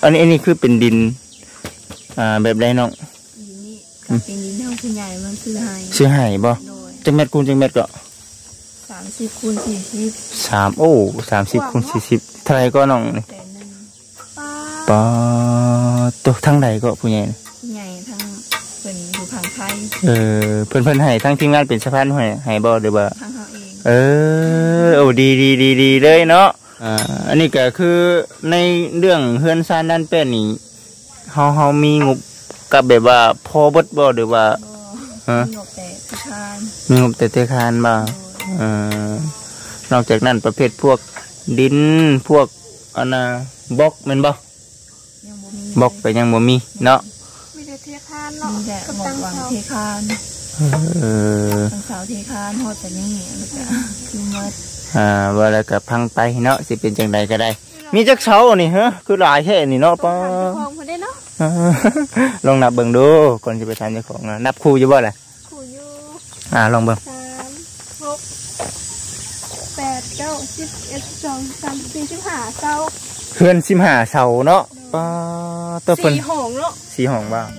อันนี้คือเป็นดินแบบไรน้องนี่เป็นดินเท่าผู้ใหญ่มันซื้อให้บ่จังเม็ดคูณจังเม็ดก็ 30 คูณ 40 3โอ้30 คูณ 40เท่าไรก็น้องนี่ปาตัวทั้งใดก็ผู้ใหญ่ทั้งเป็นอยู่ทางไทยเพิ่นให้ทั้งทีมงานเป็นสะพานให้บ่หรือว่าทางเขาเองโอ้ดีเลยเนาะอันนี้ก็คือในเรื่องเฮือนซ่านนั่นเป็นนี่เฮามีงบกับแบบว่าพอเบิดบ่หรือว่ามีงบแต่ธนาคารบ่นอกจากนั้นประเภทพวกดินพวกอันน่ะบล็อกแม่นบ่บล็อกก็ยังบ่มีเนาะมีแต่เทคานเนาะมีแต่หมดหวังเทคานทางเสาเทคานฮอดแต่นี่แล้วก็คือหมดว่าแล้วก็พังไปเนาะสิเป็นจังใดก็ได้มีจักเสานี่ฮะคือหลายแค่นี่เนาะป้าลองนับเบิ่งดูก่อนจะไปทำเจ้าของนับคู่อยู่บ่ล่ะคู่อยู่ลองเบิ่ง 3 6 8 9 10 11 12 13 14 15เสาเพื่อน15เสาเนาะป้าตัวเพิ่น 4 ห้องเนาะ 4 ห้องบ่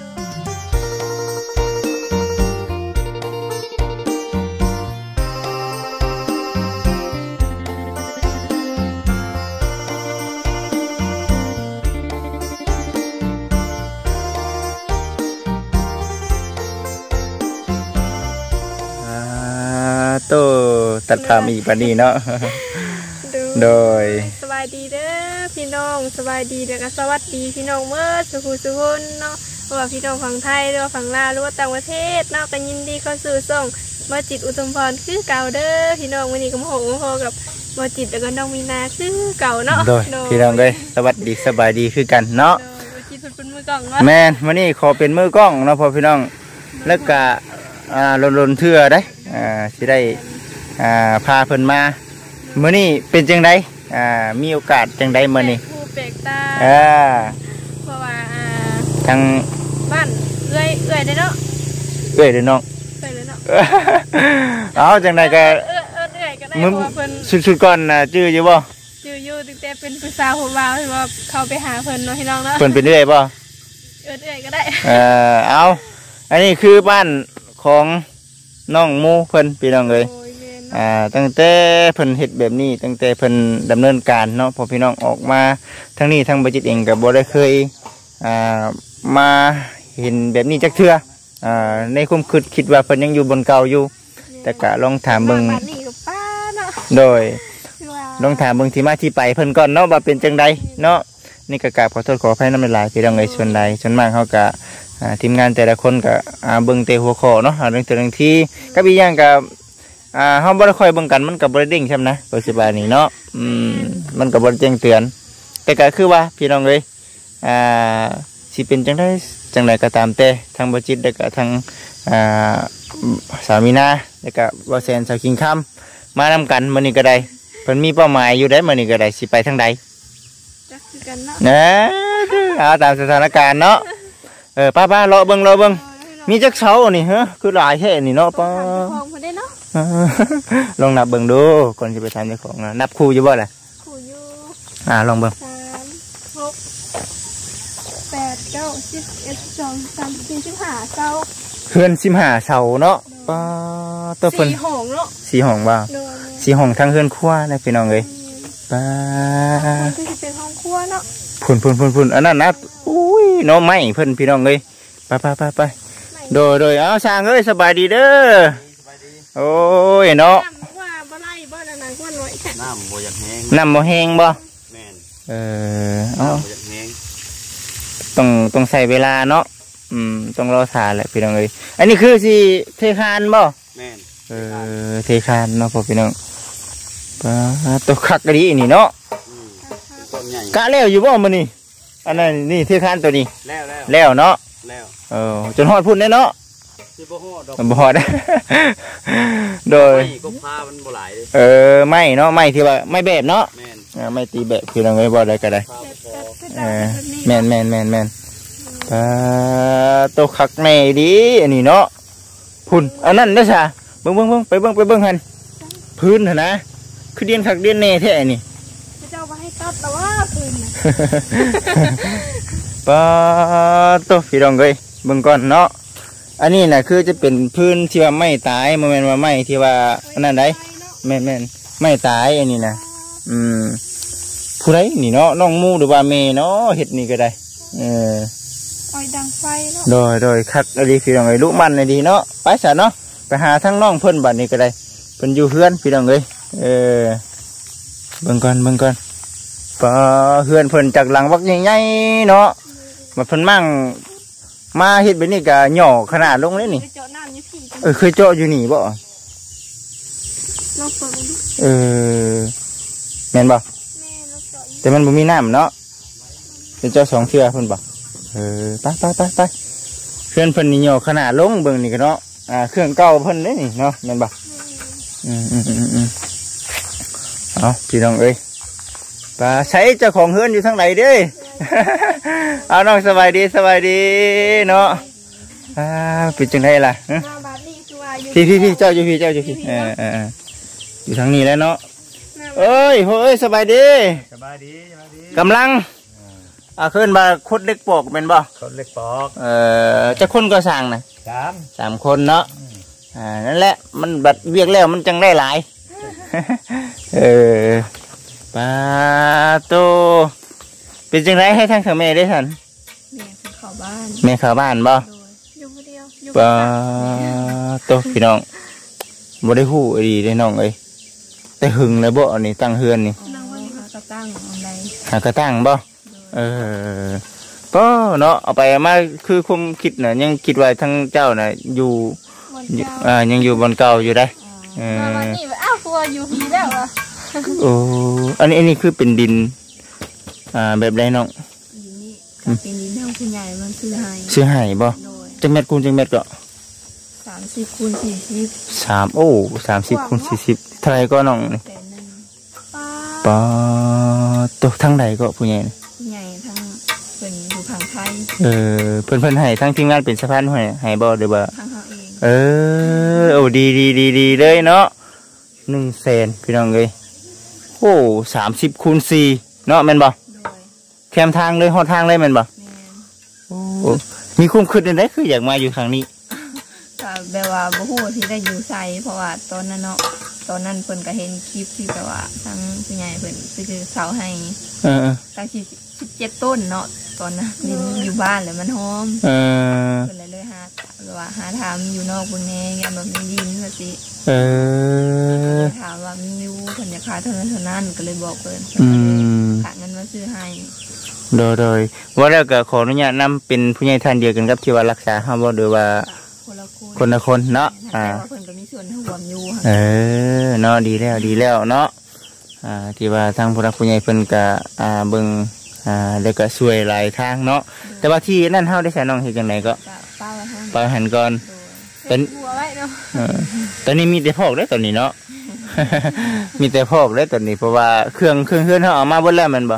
ตัดภาพอีกปานนี้เนาะโดยสบายดีเด้อพี่น้องสบายดีเด้อก็สวัสดีพี่น้องเมื่อสุขุสุขุนเนาะว่าพี่น้องฝั่งไทยหรือว่าฝั่งลาวหรือว่าต่างประเทศเนาะกันยินดีเข้าสู่ส่งมาจิตอุตมพรคือเก่าเด้อพี่น้องวันนี้ก็มาโหกับมาจิตแล้วก็น้องมีนาคือเก่าเนาะโดยพี่น้องเลยสวัสดีสบายดีคือกันเนาะมาจิตเป็นมือกล้องแม่นวันนี้ขอเป็นมือกล้องเนาะพอพี่น้องแล้วก็ลนเทื่อได้สิได้พาเพิ่นมามื้อนี้เป็นจังไดมีโอกาสจังไดมื้อนี้ผู้แปลกตาเพราะว่าทางบ้านเอื้อยได้เนาะเด้อน้องเอาจังไดก็เอื้อยก็ได้เพราะว่าเพิ่นสุดๆก่อนชื่ออยู่บ่ชื่ออยู่ตั้งแต่เป็นผู้สาวผู้บ่าวที่ว่าเข้าไปหาเพิ่นเนาะพี่น้องเนาะเพิ่นเป็นเอื้อยบ่เอื้อยก็ได้เอาอันนี้คือบ้านของน้องมูเพิ่นพี่น้องเลยตั้งแต่เพิ่นเฮ็ดแบบนี้ตั้งแต่เพิ่นดำเนินการเนาะพอพี่น้องออกมาทั้งนี้ทั้งบัจิตเองกับบ่ได้เคยมาเห็นแบบนี้จักเทื่อในความคิดว่าเพิ่นยังอยู่บนเก่าอยู่แต่ก็ลองถามเบิ่งโดยลองถามเบิ่งที่มาที่ไปเพิ่นก่อนเนาะว่าเป็นจังใดเนาะนี่ก็กราบขอโทษขออภัยนำหลายพี่น้องเอ้ยส่วนใดส่วนมากเฮาก็ทีมงานแต่ละคนก็เบิ่งแต่หัวข้อเนาะเรื่องแต่ละที่ก็อีกอย่างก็เฮาบ่ได้ค่อยเบิ่งกันมันก็บ่ได้เด้งใช่มั้ยนะปัจจุบันนี้เนาะมันก็บ่ได้แจ้งเตือนแต่ก็คือว่าพี่น้องเอ้ยสิเป็นจังไดก็ตามแต่ทางบ่จิตแล้วก็ทางสามีนาแล้วก็บ่แซนสาวคิงคำมานำกันมื้อนี้ก็ได้เพิ่นมีเป้าหมายอยู่ได้มื้อนี้ก็ได้สิไปทางใดจักคือกันเนาะตามสถานการณ์เนาะป้ารอเบิ่งมีจักเสานี่ฮะคือหลายแค่นี่เนาะป้าลองนับเบิ่งดูก่อนจะไปทำในของนับคู่อยู่บ่ล่ะคู่อยู่ลองเบิ่ง 3 6 8 9 10 11 12 13 14 15เสาเพื่อน15เสาเนาะป้าตัวเพิ่น 4 ห้องเนาะ 4 ห้องบ่4 ห้องทั้งเฮือนครัวนะพี่น้องเอ้ยป้าคือสิเป็นห้องครัวเนาะพุ่นอันนั้นนะอุ้ยเนาะไม้เพิ่นพี่น้องเอ้ยไปโดยเอาสร้างเอ้ยสบายดีเด้อโอ้ยเนาะว่าบ่ไล่บ่นานๆกว่าน้อยน้ำบ่อยากแห้งบ่แห้งบ่แม่นเอาบ่อยากแห้งต้องใส่เวลาเนาะต้องรอถ่าแหละพี่น้องเอ้ยอันนี้คือสิเทคานบ่แม่นเทคานเนาะพ่อพี่น้องตัวคักกะดีนี่เนาะกะแล้วอยู่บ่มื้อนี้อันนั้นนี่เทคานตัวนี้แล้วเนาะจนฮอดพุ่นได้เนาะบ่ฮอดโดยก็พามันบ่หลายไม่เนาะไม่ที่ว่าไม่แบบเนาะไม่ตีแบบคือเราไม่บ่ได้ก็ได้แม่นตัวคักแม่ดีอันนี้เนาะพุ่นอันนั้นได้ซะเบิ่งไปเบิ่งหั่นพื้นหั่นนะคือเดียนคักเดียนแน่แท้นี่เจ้าบ่ให้ตัดแต่ว่าพื้นปะโตพี่น้องเอ้ยเบิ่งก่อนเนาะอันนี้น่ะคือจะเป็นพื้นที่ว่าไม่ตายบ่แม่นว่าไม่ที่ว่าอันนั้นได้แม่นไม่ตายอันนี้นะผู้ใดนี่เนาะน้องมูหรือว่าเมเนาะเฮ็ดนี่ก็ได้อ้อยดังไฟเนาะโดยคักอดีพี่น้องเอ้ยลูกมันดีเนาะไปซะเนาะไปหาทั้งน้องเพิ่นบัดนี้ก็ได้เพิ่นอยู่เฮือนพี่น้องเอ้ยเบิ่งก่อนปะเฮือนเพิ่นจากหลังวักใหญ่ๆเนาะมาเพิ่นมั่งมาเฮ็ดแบบนี้ก็หย่อขนาดลงเลยนี่เคยเจาะอยู่นี่บ่แม่นบ่แต่มันบ่มีน้ำเนาะจะเจาะ2เทื่อเพิ่นบ่ไปเพื่อนเพิ่นนี่หย่อขนาดลงเบิ่งนี่ก็เนาะเครื่องเก่าเพิ่นเด้นี่เนาะแม่นบ่เอาพี่น้องเอ้ยปลาใช้เจ้าของเฮือนอยู่ทางไหนเด้ เอาน้องสบายดีเนาะเป็นจังไดล่ะพี่เจ้าอยู่พี่อยู่ทางนี้แล้วเนาะเอ้ยสบายดีกำลังขึ้นมาคุดเล็กปอกเป็นบ่คุดเล็กปอกจะคนก็สั่งนะ3 คนเนาะนั่นแหละมันบัดเวียกแล้วมันจังได้หลายปลาโตเป็นจังไรให้ทางแม่ได้ทันแม่เข้าบ้านบ่ปลาโตพี่น้องบ่ได้ฮู้ดีได้น้องเอ้ยแต่หึงเลยบ่อันนี้ตั้งเฮือนนี่หากระตั้งบ่ก็เนาะเอาไปมาคือคุมคิดน่ะยังคิดไว้ทั้งเจ้าน่ะอยู่ยังอยู่บนเก่าอยู่ได้วันนี้ตัวอยู่พีแล้วอ่ะโอ้อันนี้คือเป็นดินแบบไรน้องเป็นดินทางผู้ใหญ่มันซื้อให้บ่จังเม็ดคูณจังเม็ดก็ 30 คูณ 40 3โอ้30 คูณ 40เท่าไรก็น้องนี่ปอตัวทั้งใดก็ผู้ใหญ่ผู้ใหญ่ทั้งเป็นอยู่ทางไทยเพิ่นให้ทั้งทีมงานเป็นสะพานให้บ่เด้อบ่ทางเฮาเองโอ้ดีเลยเนาะ100,000พี่น้องเอ้ยโอ้30 คูณ 4เนาะแม่นบ่แคมทางเลยฮอดทางเลยแม่นบ่โอ้มีคุ้มขึ้นได้คืออยากมาอยู่ครั้งนี้แบบว่าบ่ฮู้ที่ได้อยู่ไสเพราะว่าตอนนั้นเนาะตอนนั้นเพิ่นก็เห็นคลิปที่แบบว่าทั้งผู้ใหญ่เพิ่นซื้อเสาให้ตั้ง17 ต้นเนาะตอนนั้นดินอยู่บ้านแล้วมันหอมเพิ่นเลยหาถามอยู่นอกบนแน่ยันแบบมีดินว่าสิถามว่ามีอยู่เพิ่นอยากขายเท่านั้นก็เลยบอกเพิ่นฝากเงินมาซื้อให้โดยว่าแล้วก็ขออนุญาตนำเป็นผู้ใหญ่ท่านเดียวกันกับที่ว่ารักษาเฮาบ่หรือว่าคนละคนเนาะเพิ่นก็มีส่วนร่วมอยู่เนาะดีแล้วเนาะที่ว่าทางผู้รักผู้ใหญ่เพิ่นก็เบิ่งแล้วก็ช่วยหลายทางเนาะแต่ว่าที่นั่นเฮาได้ใช้น้องเฮ็ดจังไดก็ป้าหันก่อนตอนนี้มีแต่พอกได้ตอนนี้เนาะมีแต่พอกได้ตอนนี้เพราะว่าเครื่องเฮือนเฮาเอามาเบิดแล้วแม่นบ่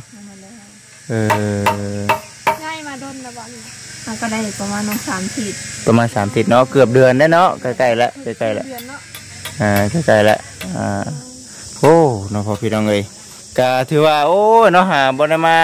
ง่ายมาโดนแล้วบ่มันก็ได้ประมาณ3 อาทิตย์เนาะเกือบเดือนได้เนาะใกล้ๆแล้วใกล้ๆแล้วใกล้ๆแล้วโอ้เนาะพอพี่น้องเอ้ยก็ถือว่าโอ้เนาะบ่ได้มา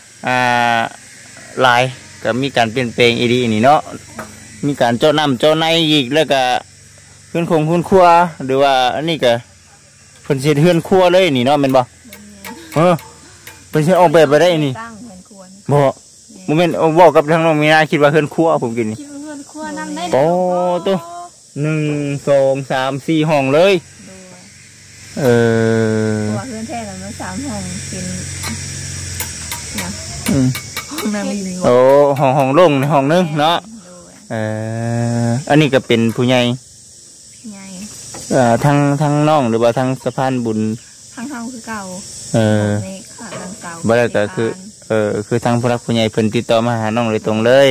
หลายก็มีการเปลี่ยนแปลงอีดีนี่เนาะมีการเจาะน้ำเจาะในอีกแล้วก็เฮือนครัวหรือว่าอันนี้ก็เพิ่นสิเฮือนครัวเลยนี่เนาะแม่นบ่เพิ่นสิออกแบบไปได้นี่บ่โมเมนต์บอกกับทางน้องมีนาคิดว่าเฮือนครัวผมกินนี่เฮือนครัวนำได้โอ้ตัว1 2 3 4ห้องเลยเฮือนแท้แล้วมัน3 ห้องเป็นห้องน้ำดินโอ้ห้องลงในห้องนึงเนาะอันนี้ก็เป็นผู้ใหญ่ทั้งน้องหรือว่าทั้งสะพานบุญทั้งเฮาคือเก่าบ่ได้ก็คือทั้งผู้รักผู้ใหญ่เพิ่นติดต่อมาหาน้องโดยตรงเลย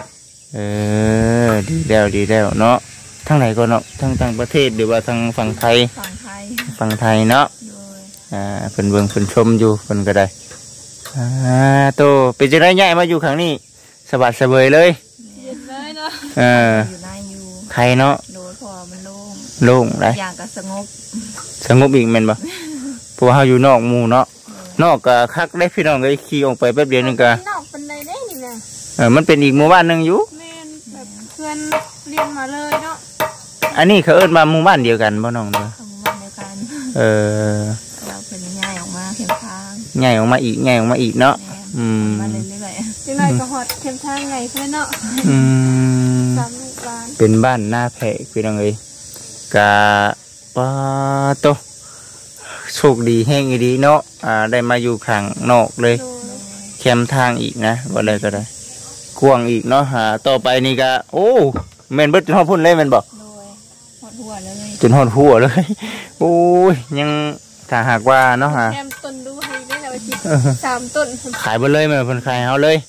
ดีแล้วเนาะทั้งไหนก็เนาะทั้งต่างประเทศหรือว่าทั้งฝั่งไทยเนาะเพิ่นเบิ่งเพิ่นชมอยู่เพิ่นก็ได้โตเป็นจังได๋ใหญ่มาอยู่ครั้งนี้สบายสบายเลยเนาะใครเนาะโดยพอมันโล่งได้อย่างก็สงบอีกแม่นบ่เพราะว่าเฮาอยู่นอกหมู่เนาะนอกก็คักได้พี่น้องเอ้ยขี่ออกไปแป๊บเดียวนึงก็นอกเป็นไรได้นี่นะมันเป็นอีกหมู่บ้านหนึงอยู่แม่นแบบเพื่อนเรียนมาเลยเนาะอันนี้เขาเอิ้นว่าหมู่บ้านเดียวกันบ่น้องเด้อหมู่บ้านเดียวกันเราเป็นง่ายออกมาเข้มทางง่ายออกมาอีกเนาะมาเรื่อยๆจังได๋ก็ฮอดเข้มทางไงเพิ่นเนาะ3ลูกบ้านเป็นบ้านหน้าแพะพี่น้องเอ้ยกะปะโตโชคดีแห้งอีดีเนาะได้มาอยู่ข้างนอกเลยแคมทางอีกนะว่าได้ก็ได้กว้างอีกเนาะต่อไปนี่ก็โอ้แม่นเบิดจนฮอดพุ่นเลยแม่นบ่ฮอดหัวเลยจนฮอดหัวเลยโอ้ยยังถ้าหากว่าเนาะแคมต้นดูให้ได้แล้วสิ3ต้นขายเบิดเลยแม่เพิ่นขายเฮาเลย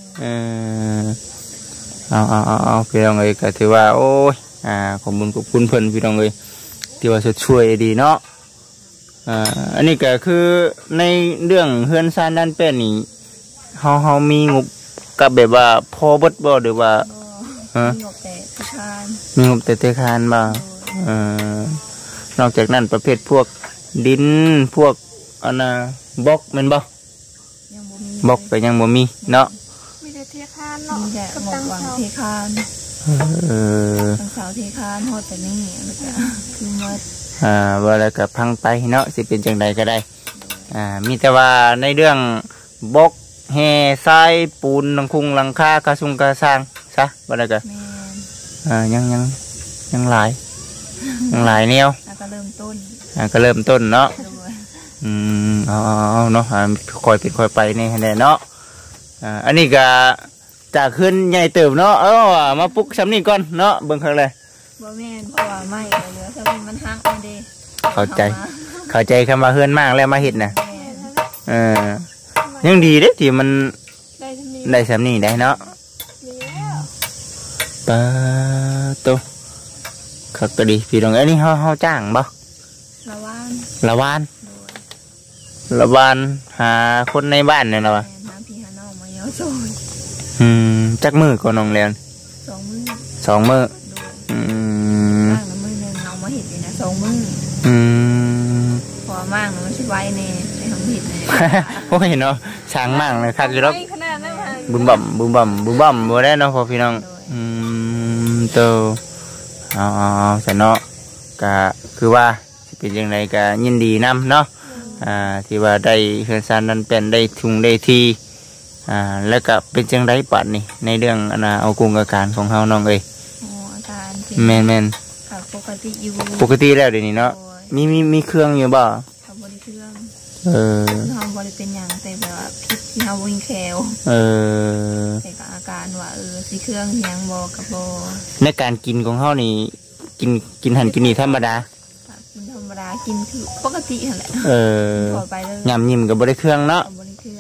เอาพี่น้องเอ้ยก็ถือว่าโอ้ยขอบคุณเพิ่นพี่น้องเอ้ยที่ว่าช่วยดีเนาะอันนี้ก็คือในเรื่องเฮือนซานด้านเป็นนี่เฮามีงบกับแบบว่าพอเบิดบ่หรือว่ามีงบแต่ธนาคารมีงบแต่ธนาคารบ่นอกจากนั้นประเภทพวกดินพวกอันน่ะบล็อกแม่นบ่ยังบ่มีบล็อกก็ยังบ่มีเนาะมีแต่ธนาคารเนาะมีแต่งบวางธนาคารทางเสาธนาคารฮอดแต่นี่แล้วก็คือหมดว่าแล้วก็พังไปเนาะสิเป็นจังใดก็ได้มีแต่ว่าในเรื่องบล็อกแห่ทรายปูนหลังคุงหลังคากระซุงกระสร้างซะว่าแล้วก็ยังหลายแนวก็เริ่มต้นเนาะเอาเนาะคอยเป็นคอยไปนี่แน่เนาะอันนี้ก็จะขึ้นใหญ่เติบเนาะมาปุ๊กซ้ำนี่ก่อนเนาะเบิ่งข้างเลยบ่แม่นเพราะว่าไม่เหลือถ้ามันฮักมันดีเข้าใจคำว่าเฮือนมากแล้วมาเห็ดนะยังดีเด้ที่มันได้ซ้ำนี่ได้เนาะปะโตขักก็ดีพี่น้องอันนี้เฮาจ้างบ่ละวานหาคนในบ้านเนี่ยนะวะพี่หาน้องมาเยอะสุดจักมือก็น้องเรียน2 มื้อมื้อนึงเอามาเห็ดเลยนะ2 มื้อพอมากมันสิไว้ในทำผิดเลยโอ้ยเนาะช้างมากเลยคักอยู่แล้วบุมบ่มบ่ได้เนาะพอพี่น้องโตเอาแต่เนาะก็คือว่าเป็นยังไงก็ยินดีนำเนาะที่ว่าได้เฮือนซานนั้นเป็นได้ทุงได้ทีแล้วก็เป็นจังไดปัดนี่ในเรื่องเอากุงอาการของเฮาน้องเอ้ยอาการแม่นปกติอยู่ปกติแล้วเดี๋ยวนี้เนาะมีเครื่องอยู่บ่ทำบริเครื่องทำบริเป็นอย่างแต่แบบว่าพิษที่เฮาวิ่งแคลแต่กับอาการว่าสิเครื่องยังบ่กับบ่ในการกินของเฮานี่กินหันกินนี่ธรรมดากินคือปกตินั่นแหละพอไปเลยยำยิ้มกับบริเครื่องเนาะ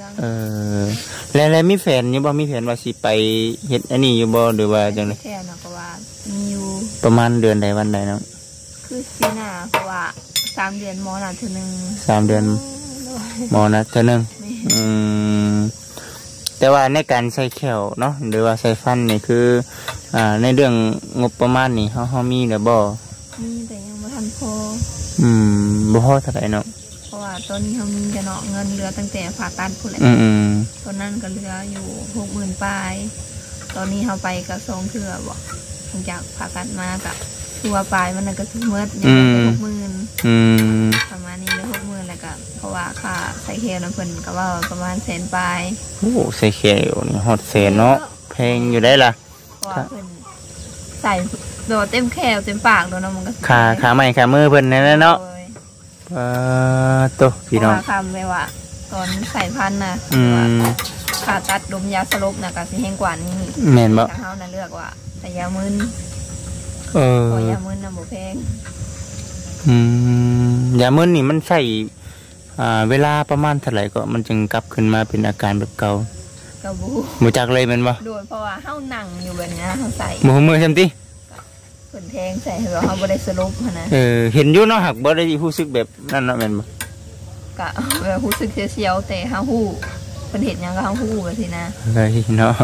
แล้วมีแฟนอยู่บ่มีแฟนว่าสิไปเฮ็ดอันนี้อยู่บ่หรือว่าจังได๋แฟนก็ว่ามีอยู่ประมาณเดือนใดวันใดเนาะคือปีหน้าเพราะว่า3 เดือนหมอนัดเทื่อนึง 3 เดือนหมอนัดเทื่อนึงแต่ว่าในการใส่แขวเนาะหรือว่าใส่ฟันนี่คือในเรื่องงบประมาณนี่เฮามีหรือบ่มีแต่ยังบ่ทันพอบ่พอเท่าไหร่เนาะเพราะว่าตอนนี้เฮามีแต่เนาะเงินเหลือตั้งแต่ผ่าตัดพุ่นแหละตอนนั้นก็เหลืออยู่ 60,000 ปลายตอนนี้เฮาไปก็2 เทื่อบ่หลังจากผ่าตัดมาก็ตัวปลายมันก็สิหมดยัง60,000ประมาณนี้เหลือ 60,000แล้วก็เพราะว่าค่าใส่แคลนั้นเพิ่นก็ว่าประมาณ100,000 ปลายโอ้ใส่แคลนี่ฮอดแสนเนาะแพงอยู่ได้ล่ะเพราะว่าเพิ่นใส่โดดเต็มแขวเต็มปากโดนมันก็ขาไม้ขามือเพิ่นนั่นเนาะตัวพี่น้องคำเลยว่าตอนใส่พันนะขาตัดดมยาสลบนะก็สิแห้งกว่านี้แม่นบ่ทางเฮาน่ะเลือกว่าแต่ยามึนยามึนน่ะบ่แพงยามึนนี่มันใส่เวลาประมาณเท่าไหร่ก็มันจึงกลับขึ้นมาเป็นอาการแบบเก่าก็บ่จักเลยแม่นบ่โดยเพราะว่าเฮานั่งอยู่แบบนี้เฮาใส่มือซั่นติเพิ่นแทงใส่เหรอเฮาบ่ได้สลบหั่นนะเห็นอยู่เนาะหักบ่ได้รู้สึกแบบนั้นเนาะแม่นบ่ก็แบบรู้สึกเสียวๆแต่เฮาฮู้เพิ่นเฮ็ดหยังก็เฮาฮู้แบบนี้นะเนาะ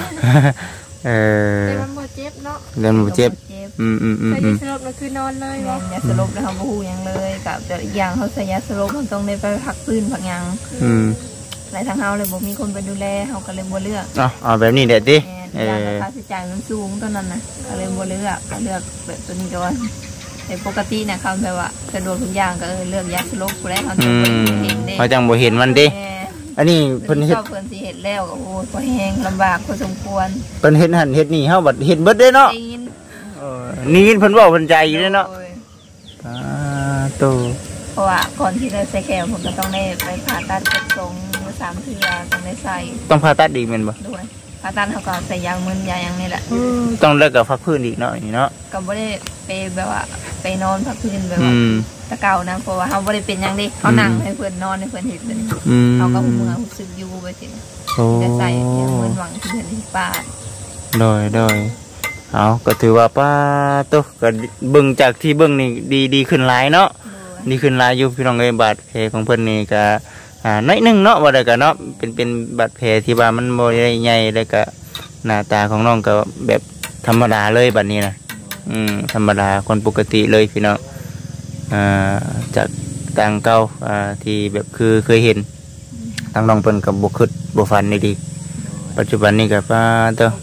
แต่มันบ่เจ็บเนาะแต่มันบ่เจ็บแต่ยาสลบก็คือนอนเลยเนาะยาสลบแล้วเฮาบ่ฮู้หยังเลยกับแต่อีกอย่างเฮาใส่ยาสลบมันต้องได้ไปพักฟื้นพักหยังหลายทางเฮาเลยบ่มีคนไปดูแลเฮาก็เลยบ่เลือกเอาแบบนี้เด็ดดิค่าใช้จ่ายมันสูงตอนนั้นนะก็เลยบ่เลือกก็เลือกแบบตัวนี้ก่อนแต่ปกติเนี่ยเขาแบบว่าสะดวกทุกอย่างก็เลือกยาสลบกูได้เขาจะบ่เห็นเด้เขาจังบ่เห็นมันดิอันนี้เพิ่นเฮ็ดเพิ่นสิเฮ็ดแล้วก็โอ้ยพอแห้งลำบากพอสมควรเพิ่นเฮ็ดหั่นเฮ็ดนี่เฮาบัดเฮ็ดเบิดเด้เนาะนี่เพิ่นเว้าเพิ่นใจอยู่เด้เนาะโตเพราะว่าก่อนที่จะใส่แก้วผมก็ต้องได้ไปผ่าตัดกระทรง3 เทื่อต้องได้ใส่ต้องผ่าตัดอีกแม่นบ่ด้วยผ่าตัดเขาก็ใส่ยามึนยาอย่างนี้แหละต้องเลิกกับพักพื้นอีกเนาะนี่เนาะก็บ่ได้ไปแบบว่าไปนอนพักพื้นแบบว่าตะเก่านะเพราะว่าเขาบ่ได้เป็นหยังดิเขานั่งให้เพื่อนนอนให้เพื่อนเห็นเลยเขาก็หูเมื่อรู้สึกอยู่ไปสิจะใส่เหมือนหวังที่เห็นที่ป้าโดยเอาก็ถือว่าป้าตุ๊กก็เบิ่งจากที่เบิ่งนี่ดีขึ้นหลายเนาะดีขึ้นหลายอยู่พี่น้องเอ้ยบาดแผลของเพิ่นนี่ก็น้อยนึงเนาะว่าได้ก็เนาะเป็นบาดแผลที่ว่ามันบ่ได้ใหญ่แล้วก็หน้าตาของน้องก็แบบธรรมดาเลยบัดนี้นะธรรมดาคนปกติเลยพี่น้องจากต่างเก่าที่แบบคือเคยเห็นทางน้องเพิ่นกับบ่คิดบ่ฝันนี่ดีปัจจุบันนี้ก็ป้าเต้อ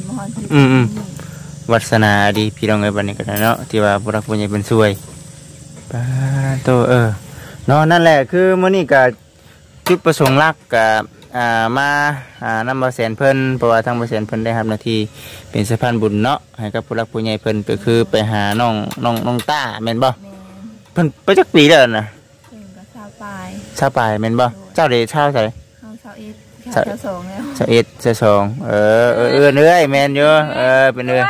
วัฒนาดีพี่น้องเอ้ยบัดนี้ก็ได้เนาะที่ว่าผู้รักผู้ใหญ่เป็นช่วยป้าเต้อเนาะนั่นแหละคือมื้อนี้ก็จุดประสงค์หลักก็มานำบ่แสนเพิ่นเพราะว่าทางบ่แสนเพิ่นได้รับหน้าที่เป็นสะพานบุญเนาะให้กับผู้รักผู้ใหญ่เพิ่นก็คือไปหาน้องต้าแม่นบ่เพิ่นไปจักปีแล้วนะเพิ่นก็ชาวปลายแม่นบ่เจ้าได้ชาวไสเฮาชาวเอ็ดชาวสองแล้วชาวเอ็ดชาวสองเนื้อยแม่นอยู่เป็นเนื้อ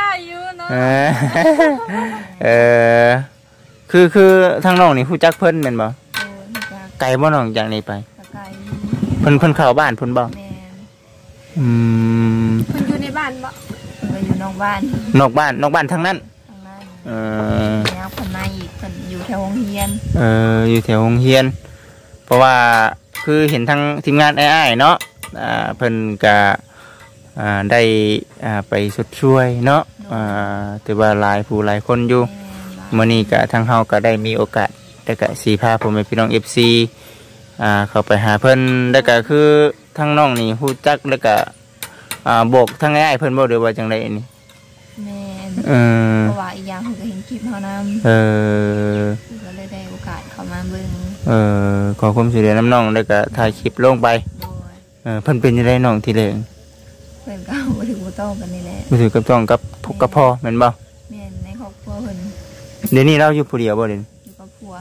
คือทางน้องนี่ฮู้จักเพิ่นแม่นบ่ไกลบ่น้องจากนี้ไปเพิ่นเข้าบ้านเพิ่นบ่เพิ่นอยู่ในบ้านบ่เพิ่นอยู่นอกบ้านทางนั้นแล้วเพิ่นมาอีกเพิ่นอยู่แถวโรงเรียนอยู่แถวโรงเรียนเพราะว่าคือเห็นทางทีมงานอ้ายเนาะเพิ่นก็ได้ไปสดช่วยเนาะแต่ว่าหลายผู้หลายคนอยู่มื้อนี้ก็ทางเฮาก็ได้มีโอกาสได้ก็สิพาพ่อแม่พี่น้อง FC เข้าไปหาเพิ่นแล้วก็คือทั้งน้องนี่ฮู้จักแล้วก็บอกทั้งอ้ายเพิ่นบ่ได้ว่าจังได๋นี่แม่เพราะว่าอีกอย่างเพิ่นก็เห็นคลิปเฮานำก็เลยได้โอกาสเข้ามาเบิ่งขอความช่วยเหลือน้ำน้องแล้วก็ถ่ายคลิปลงไปเพิ่นเป็นจังได๋น้องที่แรกเพิ่นก็บ่ถือบ่ต้องกันนี่แหละบ่ถือกับต้องกับพ่อแม่นบ่แม่นในครอบครัวเพิ่นเดี๋ยวนี้เราอยู่ผู้เดียวบ่เด่นอยู่กับผัว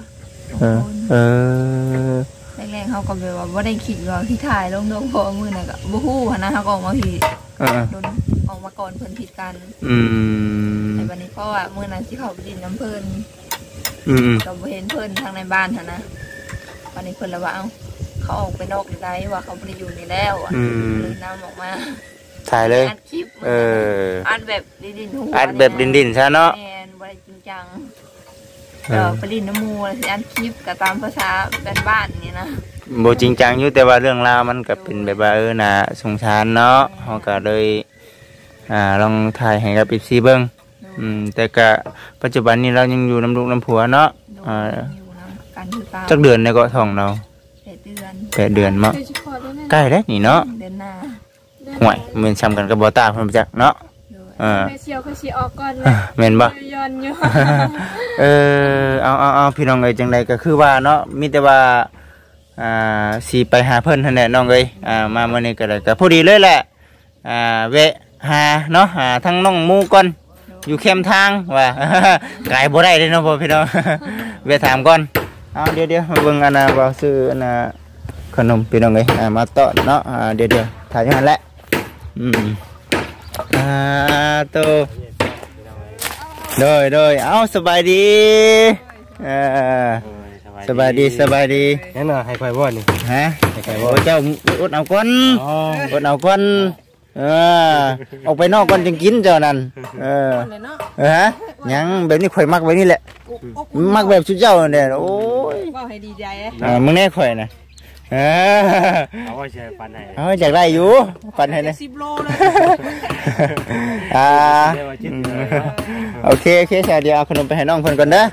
แรกๆเขาก็แบบว่าได้คิดว่าที่ถ่ายลงโดนพอมือน่ะก็บ่ฮู้นะเขาก็ออกมาผิดโดนออกมาก่อนเพิ่นผิดกันแต่วันนี้เพราะว่ามื้อนั้นที่เขาไปดินน้ำเพิ่นก็บ่เห็นเพิ่นทางในบ้านหั่นนะวันนี้เพิ่นละว่าเขาออกไปนอกได้ว่าเขาบ่ได้อยู่นี่แล้วเลยนำออกมาถ่ายเลยอัดคลิปอัดแบบดินๆฮู้อัดแบบดินๆซะเนาะแม่นบ่ได้จริงจังไปดินน้ำมูอะไรอันคลิปกับตามภาษาบ้านนี่นะโบจริงจังอยู่แต่ว่าเรื่องราวมันก็เป็นแบบว่าน่ะสงสารเนาะเขาก็เลยลองถ่ายให้กับอีซีเบิ้งแต่ก็ปัจจุบันนี้เรายังอยู่น้ำลูกน้ำผัวเนาะจักเดือนในเกาะทองเรา8 เดือนมั้งใกล้แล้วนี่เนาะห่วยเหมือนซ้ำกันกับบอตาเพิ่นจักเนาะเชียวก็ชีออกก่อนแม่นบ่เอาพี่น้องเอ้ยจังไดก็คือว่าเนาะมีแต่ว่าสิไปหาเพิ่นนั่นแหละน้องเอ้ยมามื้อนี้ก็ได้ก็พอดีเลยแหละแวะหาเนาะทั้งน้องหมู่ก่อนอยู่เข้มทางว่าไกลบ่ได้เด้เนาะพ่อพี่น้องแวะถามก่อนเอาเดี๋ยวมาเบิ่งว่าซื้อขนมพี่น้องเอ้ยมาต้อนเนาะเดี๋ยวถ่ายอยู่หั่นแหละโตโดยเอาสบายดีสบายดีนั่นน่ะให้ไฟบ่นี่ฮะให้ไฟบ่เจ้าอดเอาก่อนออกไปนอกก่อนจึงกินเจ้านั่นฮะยังแบบนี้ข่อยมักแบบนี้แหละมักแบบชุดเจ้าเนี่ยโอ้ยว่าให้ดีใจมึงแน่ข่อยนะเอาไว้ใช้ปันให้จากได้อยู่ปันให้เลย 10 โลเลยโอเคแค่เดียวเอาขนมไปให้น้องคนก่อนเด้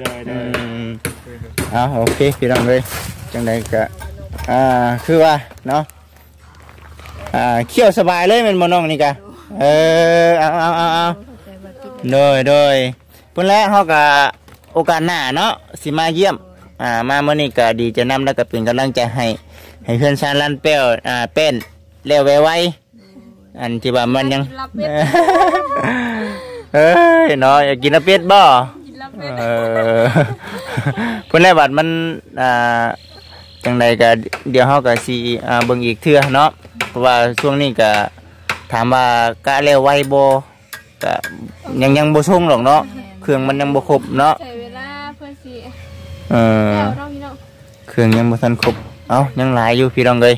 อโอเคพี่น้องเลยจังใดก็คือว่าเนาะเคี่ยวสบายเลยแม่นบ่น้องนี่กะเอาโดยเพิ่นแล้วเฮาก็โอกาสหน้าเนาะสิมาเยี่ยมมามื้อนี้ก็ดีจะนำแล้วก็เป็นกำลังใจให้เพื่อนชาลันเป้วเป็นแล้วไวๆอันที่ว่ามันยังเอ้ยเนาะอยากกินเป็ดบ่เพิ่นแล้วบัดมันจังใดก็เดี๋ยวเฮาก็สิเบิ่งอีกเทื่อเนาะเพราะว่าช่วงนี้ก็ถามว่ากะแล้วไวบ่ก็ยังบ่ส่งหรอกเนาะเครื่องมันยังบ่ครบเนาะใช้เวลาเพื่อสิแล้วเนาะพี่น้องเครื่องยังบ่ทันครบเอ้ายังหลายอยู่พี่น้องเอ้ย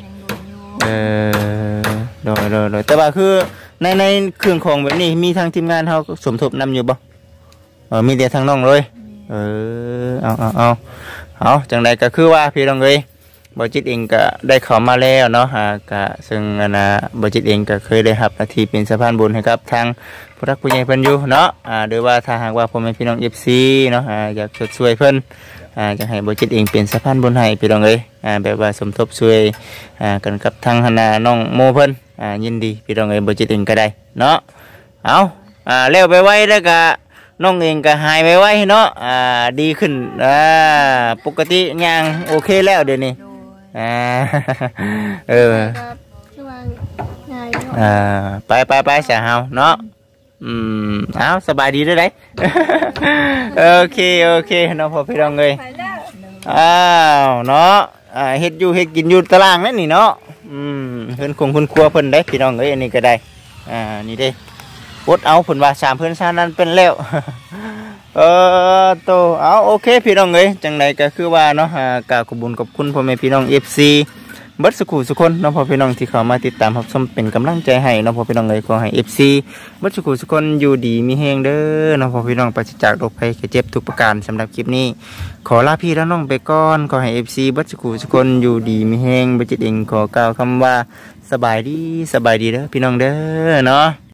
โดยแต่ว่าคือในเครื่องของแบบนี้มีทางทีมงานเฮาสมทบนำอยู่บ่มีแต่ทางน้องเลยเอาจังใดก็คือว่าพี่น้องเอ้ยบ่จิตเองก็ได้เข้ามาแล้วเนาะก็ซึ่งบ่จิตเองก็เคยได้รับหน้าที่เป็นสะพานบุญให้กับทางผู้รักผู้ใหญ่เพิ่นอยู่เนาะโดยว่าถ้าหากว่าพ่อแม่พี่น้อง FC เนาะอยากช่วยเพิ่นจะให้บ่จิตเองเป็นสะพานบุญให้พี่น้องเอ้ยแบบว่าสมทบช่วยกันกับทางน้องโมเพิ่นยินดีพี่น้องเอ้ยบ่จิตเองก็ได้เนาะเอาแล้วไปไว้แล้วก็น้องเองก็หายไปไว้เนาะดีขึ้นปกติยังโอเคแล้วเดี๋ยวนี้คือว่าง่ายเนาะไปเสียเฮาเนาะเอาสบายดีด้วยได้ โอเคเนาะพอพี่น้องเลยเนาะเฮ็ดกินอยู่ตารางนั่นนี่เนาะเพิ่นคงคุณครัวเพิ่นได้พี่น้องเอ้ยอันนี้ก็ได้นี่เด้ปดเอาเพิ่นว่า3เพิ่นนั้นเป็นแล้วโตเอาโอเคพี่น้องเอ้ยจังใดก็คือว่าเนาะกราบขอบคุญขอบคุณพ่อแม่พี่น้อง FC เบิดสุขุสุคนเนาะพ่อพี่น้องที่เข้ามาติดตามรับชมเป็นกำลังใจให้เนาะพ่อพี่น้องเอ้ยขอให้ FC เบิดสุขุสุคนอยู่ดีมีแฮงเด้อเนาะพ่อพี่น้องปราศจากโรคภัยไข้เจ็บทุกประการสำหรับคลิปนี้ขอลาพี่และน้องไปก่อนขอให้ FC เบิดสุขุสุคนอยู่ดีมีแฮงบ่จิตเองขอกล่าวคำว่าสบายดีเด้อพี่น้องเด้อเนาะ